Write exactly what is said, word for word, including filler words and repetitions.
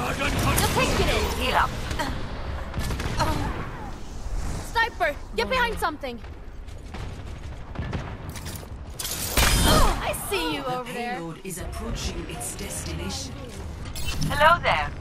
Just take it in. Heal up. Sniper, get behind something. Oh, I see you The over there. payload is approaching its destination. Hello there.